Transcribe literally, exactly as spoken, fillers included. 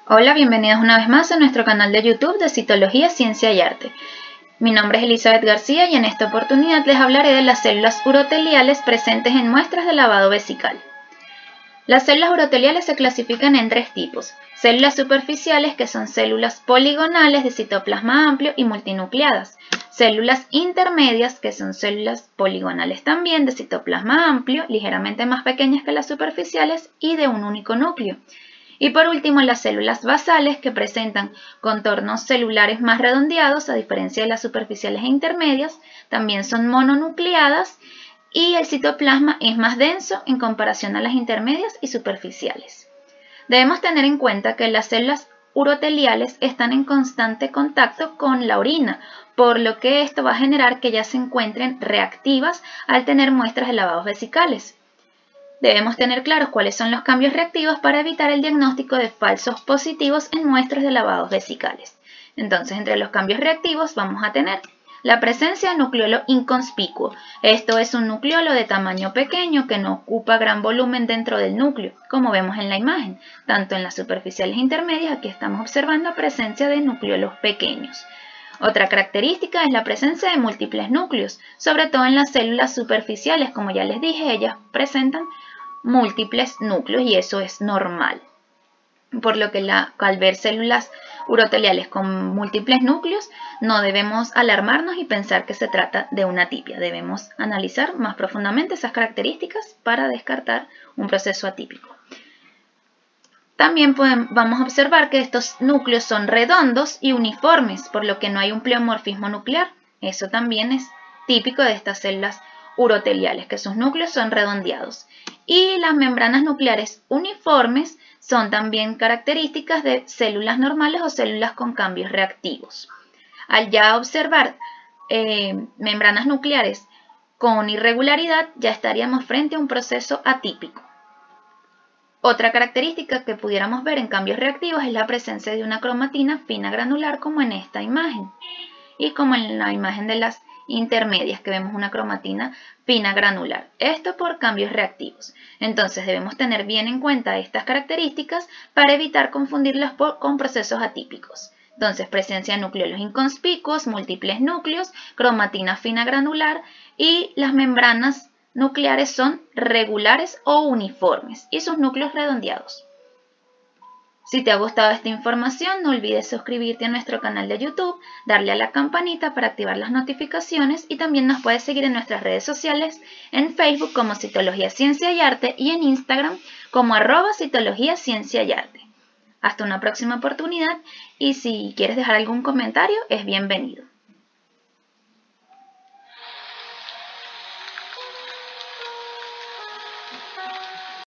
Hola, bienvenidos una vez más a nuestro canal de YouTube de Citología, Ciencia y Arte. Mi nombre es Elizabeth García y en esta oportunidad les hablaré de las células uroteliales presentes en muestras de lavado vesical. Las células uroteliales se clasifican en tres tipos: células superficiales, que son células poligonales de citoplasma amplio y multinucleadas; células intermedias, que son células poligonales también de citoplasma amplio, ligeramente más pequeñas que las superficiales y de un único núcleo; y por último, las células basales, que presentan contornos celulares más redondeados, a diferencia de las superficiales e intermedias, también son mononucleadas y el citoplasma es más denso en comparación a las intermedias y superficiales. Debemos tener en cuenta que las células uroteliales están en constante contacto con la orina, por lo que esto va a generar que ellas se encuentren reactivas al tener muestras de lavados vesicales. Debemos tener claros cuáles son los cambios reactivos para evitar el diagnóstico de falsos positivos en muestras de lavados vesicales. Entonces, entre los cambios reactivos vamos a tener la presencia de nucleolo inconspicuo. Esto es un nucleolo de tamaño pequeño que no ocupa gran volumen dentro del núcleo, como vemos en la imagen. Tanto en las superficiales intermedias, aquí estamos observando presencia de nucleolos pequeños. Otra característica es la presencia de múltiples núcleos, sobre todo en las células superficiales. Como ya les dije, ellas presentan múltiples núcleos y eso es normal. Por lo que la, al ver células uroteliales con múltiples núcleos, no debemos alarmarnos y pensar que se trata de una atipia. Debemos analizar más profundamente esas características para descartar un proceso atípico. También podemos, vamos a observar que estos núcleos son redondos y uniformes, por lo que no hay un pleomorfismo nuclear. Eso también es típico de estas células uroteliales, que sus núcleos son redondeados. Y las membranas nucleares uniformes son también características de células normales o células con cambios reactivos. Al ya observar eh, membranas nucleares con irregularidad, ya estaríamos frente a un proceso atípico. Otra característica que pudiéramos ver en cambios reactivos es la presencia de una cromatina fina granular, como en esta imagen, y como en la imagen de las intermedias, que vemos una cromatina fina granular. Esto por cambios reactivos. Entonces debemos tener bien en cuenta estas características para evitar confundirlas por, con procesos atípicos. Entonces, presencia de nucleolos inconspicuos, múltiples núcleos, cromatina fina granular, y las membranas nucleares son regulares o uniformes y sus núcleos redondeados. Si te ha gustado esta información, no olvides suscribirte a nuestro canal de YouTube, darle a la campanita para activar las notificaciones, y también nos puedes seguir en nuestras redes sociales, en Facebook como Citología, Ciencia y Arte y en Instagram como arroba Citología, Ciencia y Arte. Hasta una próxima oportunidad, y si quieres dejar algún comentario, es bienvenido.